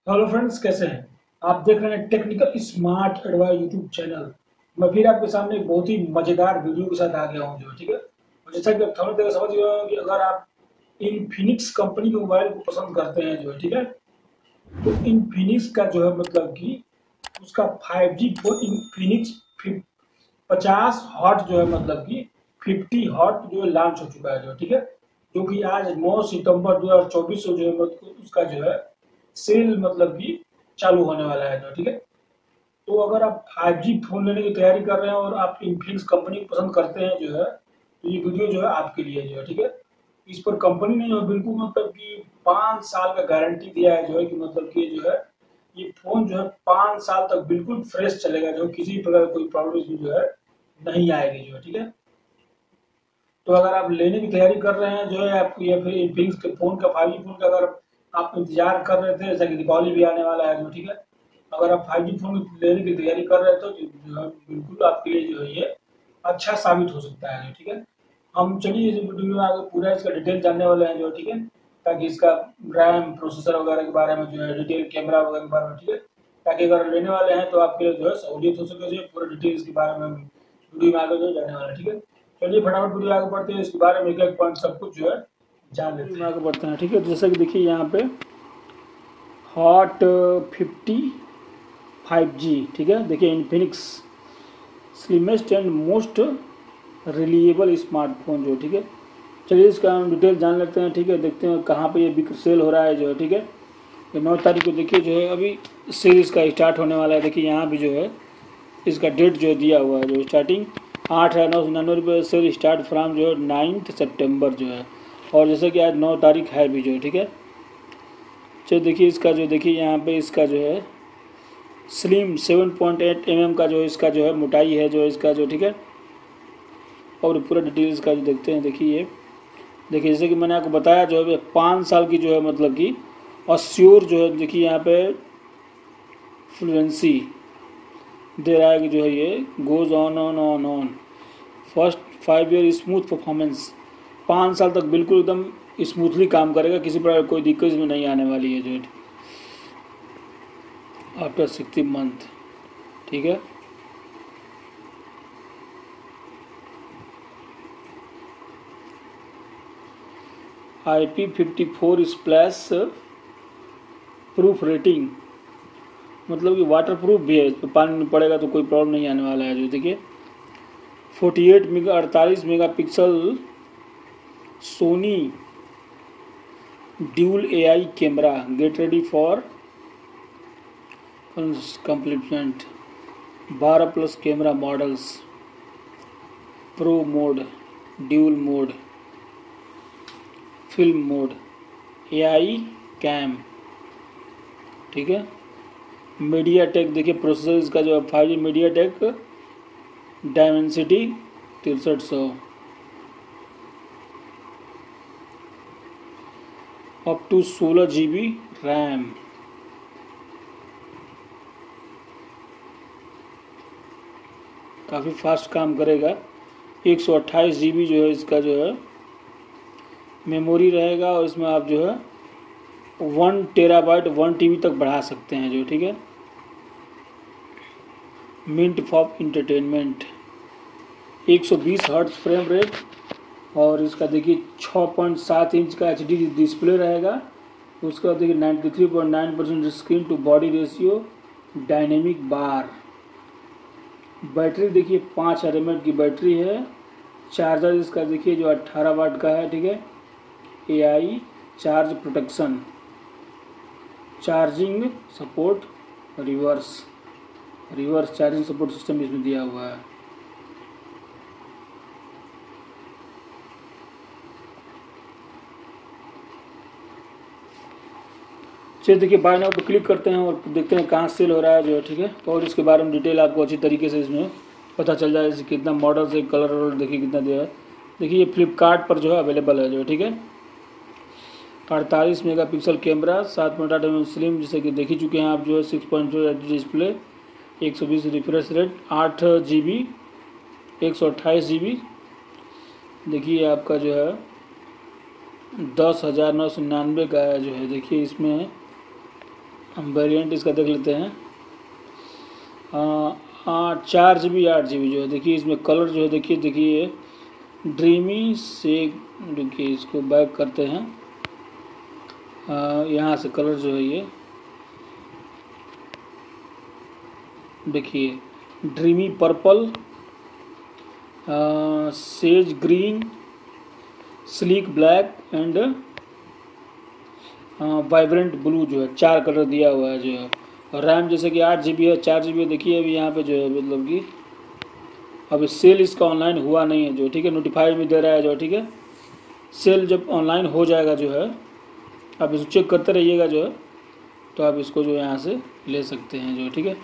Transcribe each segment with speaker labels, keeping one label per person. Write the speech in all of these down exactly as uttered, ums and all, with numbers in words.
Speaker 1: Hello friends, कैसे हैं? आप देख रहे हैं technical smart advice YouTube channel. मैं फिर आपके सामने एक बहुत ही मजेदार वीडियो के साथ आ गया हूं जो है, ठीक है। और जैसा कि आप थंबनेल देखकर समझ गए होंगे कि अगर आप इनफिनिक्स कंपनी के मोबाइल को पसंद करते हैं जो है, ठीक है, तो इनफिनिक्स का जो है मतलब कि उसका फाइव जी फोन इनफिनिक्स पचास हॉट जो है मतलब कि फिफ्टी हॉट जो है लॉन्च हो चुका है जो है, ठीक है। जो कि आज नौ सितंबर दो हज़ार चौबीस को जो है मतलब उसका जो है सेल मतलब कि चालू होने वाला है जो है, ठीक है। तो अगर आप फाइव जी फ़ोन लेने की तैयारी कर रहे हैं और आप इन्फिनिक्स कंपनी को पसंद करते हैं जो है, तो ये वीडियो जो है आपके लिए जो है, ठीक है। इस पर कंपनी ने जो है बिल्कुल मतलब कि पाँच साल का गारंटी दिया है जो है कि मतलब कि जो है ये फ़ोन जो है पाँच साल तक बिल्कुल फ्रेश चलेगा, जो किसी प्रकार कोई प्रॉब्लम इसमें जो है नहीं आएगी जो है, ठीक है। तो अगर आप लेने की तैयारी कर रहे हैं जो है आप या फिर इन्फिनिक्स के फ़ोन का फाइव जी फ़ोन का अगर आप इंतजार कर रहे थे, जैसा कि दीपावली भी आने वाला है जो, ठीक है। अगर आप फाइव जी फ़ोन लेने की तैयारी कर रहे हैं तो जो है बिल्कुल आपके लिए जो है ये अच्छा साबित हो सकता है, ठीक है। हम चलिए इस वीडियो में आगे पूरा इसका डिटेल जानने वाले हैं जो, ठीक है, ताकि इसका रैम प्रोसेसर वगैरह के बारे में जो है डिटेल कैमरा वगैरह के बारे में, ठीक है, ताकि अगर लेने वाले हैं तो आपके लिए जो है सहूलियत हो सके, जो है पूरा डिटेल इसके बारे में वीडियो में आगे जो है जानने वाले हैं, ठीक है। चलिए फटाफट वीडियो आगे बढ़ते हैं, इसके बारे में एक एक पॉइंट सब कुछ जो है जान लेते हैं। आगे बढ़ते हैं, ठीक है। तो जैसा कि देखिए यहाँ पे हॉट फिफ्टी फाइव जी, ठीक है। देखिए Infinix slimmest and most reliable smartphone जो, ठीक है। चलिए इसका हम डिटेल जान लेते हैं, ठीक है। देखते हैं कहाँ पे ये बिक सेल हो रहा है जो है, ठीक है। ये नौ तारीख को देखिए जो है अभी सेल इसका स्टार्ट होने वाला है। देखिए यहाँ भी जो है इसका डेट जो है दिया हुआ है, जो स्टार्टिंग आठ हज़ार नौ सौ निन्यानवे रुपये सेल स्टार्ट फ्राम जो है नाइन्थ सितंबर जो है, और जैसे कि आज नौ तारीख है भी जो है, ठीक है। चलिए देखिए इसका जो देखिए यहाँ पे इसका जो है slim seven point eight M M का जो इसका जो है मोटाई है जो इसका जो, ठीक है। और पूरा डिटेल्स का जो देखते हैं, देखिए ये देखिए जैसे कि मैंने आपको बताया जो है पाँच साल की जो है मतलब कि और श्योर जो है, देखिए यहाँ पे फ्लुएंसी दे रहा है कि जो है ये goes on on on on first five year smooth performance, पाँच साल तक बिल्कुल एकदम स्मूथली काम करेगा, किसी प्रकार कोई दिक्कत इसमें नहीं आने वाली है जो है आफ्टर सिक्सटी मंथ, ठीक है। I P fifty four splash proof rating, मतलब कि वाटर प्रूफ भी है, तो पानी में पड़ेगा तो कोई प्रॉब्लम नहीं आने वाला है जो देखिए फोर्टी एट मेगा अड़तालीस mega pixel Sony dual A I camera, get ready for complement, बारह plus camera models, pro mode, dual mode, film mode, A I cam, ठीक है। मीडिया टेक देखिए प्रोसेसर इसका जो है five G MediaTek Dimensity तिरसठ सौ, up to सोलह जी बी रैम, काफ़ी फास्ट काम करेगा। एक सौ अट्ठाईस जी बी जो है इसका जो है मेमोरी रहेगा, और इसमें आप जो है वन टेराबाइट वन टीबी तक बढ़ा सकते हैं जो, ठीक है। मिंट फॉप इंटरटेनमेंट, एक सौ बीस हर्ट्ज फ्रेम रेट, और इसका देखिए छः पॉइंट सात इंच का एच डी डिस्प्ले रहेगा। उसके बाद देखिए ninety three point nine percent screen to body ratio, dynamic bar, battery देखिए पाँच हज़ार एम एच की बैटरी है। चार्जर इसका देखिए जो अट्ठारह वाट का है, ठीक है। A I charge protection, charging support, reverse reverse charging support system इसमें दिया हुआ है। चलिए देखिए बाय नाउ पे क्लिक करते हैं और देखते हैं कहाँ सेल हो रहा है जो है, ठीक है। और इसके बारे में डिटेल आपको अच्छी तरीके से इसमें पता चल जाए, जैसे कितना मॉडल से कलर वलर देखिए कितना दिया है। देखिए ये फ्लिपकार्ट पर जो है अवेलेबल है जो है, ठीक है। अड़तालीस मेगा पिक्सल कैमरा, सात पॉइंट आठ एम एम स्लिम, जैसे कि देख ही चुके हैं आप जो है, six point two H D display, एक सौ बीस रिफ्रेश रेट, आठ जी बी एक सौ अट्ठाईस जी बी। देखिए आपका जो है दस हज़ार नौ सौ निन्यानवे का है जो है, देखिए इसमें हम वेरिएंट इसका देख लेते हैं। आठ चार जी बी आठ जी बी जो है, देखिए इसमें कलर जो है, देखिए देखिए ड्रीमी से, देखिए इसको बैक करते हैं, यहाँ से कलर जो है ये देखिए dreamy purple, sage green, sleek black and vibrant blue जो है, चार कलर दिया हुआ है जो है। और रैम जैसे कि आठ जी बी है, चार जी बी है। देखिए अभी यहाँ पे जो है मतलब कि अभी सेल इसका ऑनलाइन हुआ नहीं है जो, ठीक है, नोटिफाई भी दे रहा है जो, ठीक है। सेल जब ऑनलाइन हो जाएगा जो है, आप इसको चेक करते रहिएगा जो है, तो आप इसको जो यहाँ से ले सकते हैं जो, ठीक है।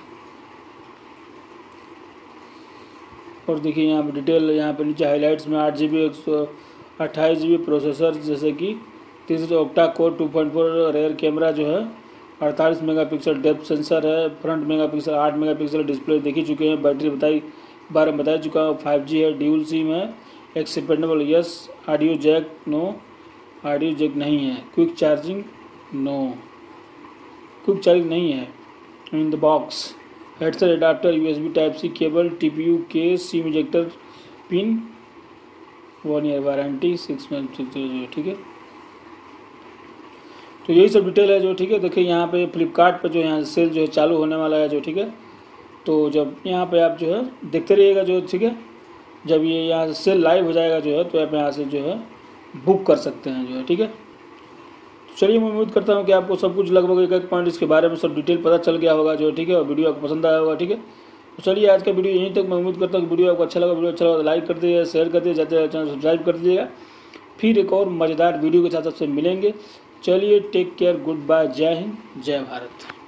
Speaker 1: और देखिए यहाँ पे डिटेल, यहाँ पे नीचे हाइलाइट्स में आठ जी बी एक सौ अट्ठाईस जी बी प्रोसेसर, जैसे कि तीसरे octa core two point four, rear camera जो है अड़तालीस मेगापिक्सल, डेप्थ सेंसर है, फ्रंट मेगापिक्सल आठ मेगापिक्सल, डिस्प्ले देख ही चुके हैं, बैटरी बताई बारे में बता चुका हूँ, फाइव जी है, ड्यूल सिम है, acceptable yes, audio jack no, audio jack नहीं है, quick charging no, quick charging नहीं है in the box, headset adapter, USB type C cable, TPU case, SIM ejector pin, one year warranty, six month, ठीक है। तो यही सब detail है जो, ठीक है। देखिए यहाँ पे फ्लिपकार्ट पे जो यहाँ सेल जो है चालू होने वाला है जो, ठीक है। तो जब यहाँ पे आप जो है देखते रहिएगा जो, ठीक है, जब ये यहाँ से सेल लाइव हो जाएगा जो है, तो आप यहाँ से जो है बुक कर सकते हैं जो है, ठीक है। तो चलिए मैं उम्मीद करता हूँ कि आपको सब कुछ लगभग एक एक पॉइंट इसके बारे में सब डिटेल पता चल गया होगा जो, ठीक है, और वीडियो आपको पसंद आया होगा, ठीक है। तो चलिए आज का वीडियो यहीं तक। मैं उम्मीद करता हूँ कि वीडियो आपको अच्छा लगा। वीडियो अच्छा लगा तो लाइक कर दीजिएगा, शेयर कर दीजिए, जाते चैनल सब्सक्राइब कर दीजिएगा। फिर एक और मज़ेदार वीडियो के साथ आपसे मिलेंगे। चलिए टेक केयर, गुड बाय, जय हिंद, जय भारत।